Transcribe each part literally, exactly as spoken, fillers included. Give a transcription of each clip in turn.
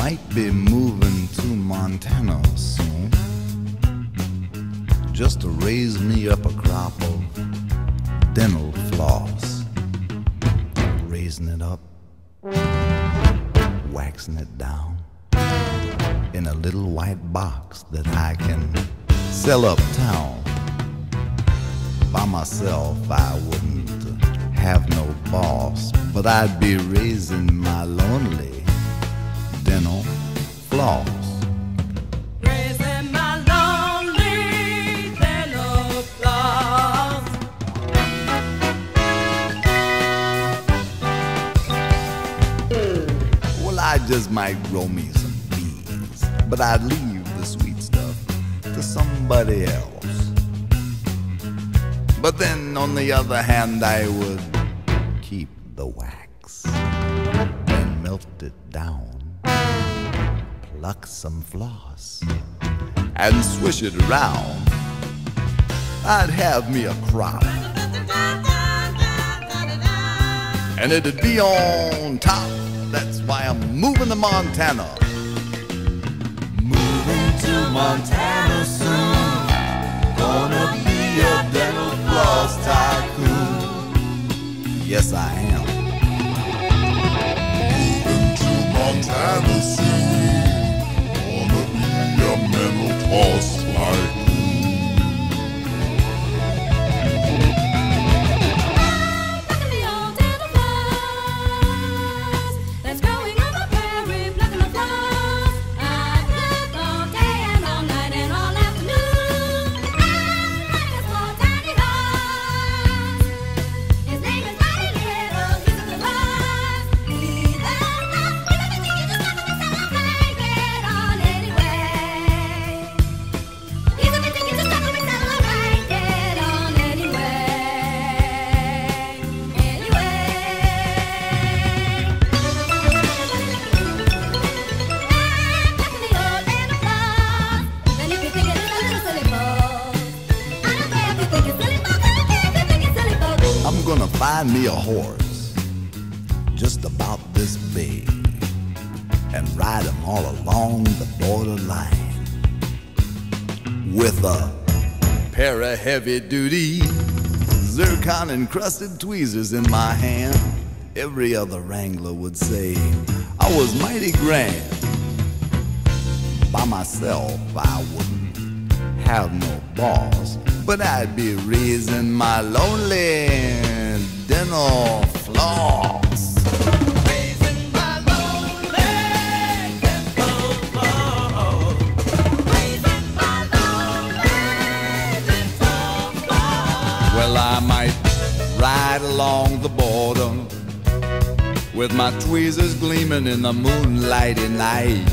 might be moving to Montana soon, just to raise me up a crop of dental floss. Raising it up, waxing it down in a little white box that I can sell uptown. By myself I wouldn't have no boss, but I'd be raising my lonely dental floss. Raising my lonely dental floss. Well, I just might grow me some bees, but I'd leave the sweet stuff to somebody else. But then, on the other hand, I would keep the wax and melt it down, pluck some floss, and swish it around. I'd have me a crop, and it'd be on top. That's why I'm moving to Montana. Moving to Montana soon. Gonna be a dental floss tycoon. Yes, I am. Moving to Montana soon. Gonna be a mental floss tycoon. Plucking the old dental floss that's growing on the prairie. Plucking the floss I pluck all day and all night and all afternoon. I'm like a small tiny horse. His name is Mighty Little. He's a good horse. He's a horse with everything you just got to celebrate on anyway. He's everything you just got to celebrate on anyway. Anyway. Plucking the old dental floss. Then if you think it's a little silly folks, I don't care if you think it's silly folks. I don't care if you think it's silly folks. I'm gonna find me a horse just about this big and ride him all along the borderline with a pair of heavy-duty zircon-encrusted tweezers in my hand. Every other wrangler would say I was mighty grand. By myself I wouldn't have no boss, but I'd be raising my lonely dental floss. Raising my lonely dental floss. Raising my lonely dental floss. Well, I might ride along the border with my tweezers gleaming in the moonlighty night,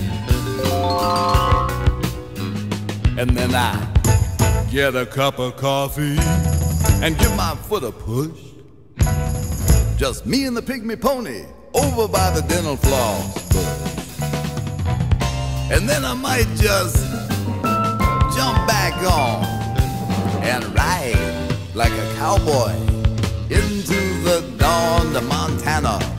and then I get a cup of coffee and give my foot a push. Just me and the pygmy pony over by the dental floss bush. And then I might just jump back on and ride like a cowboy into the dawn to Montana.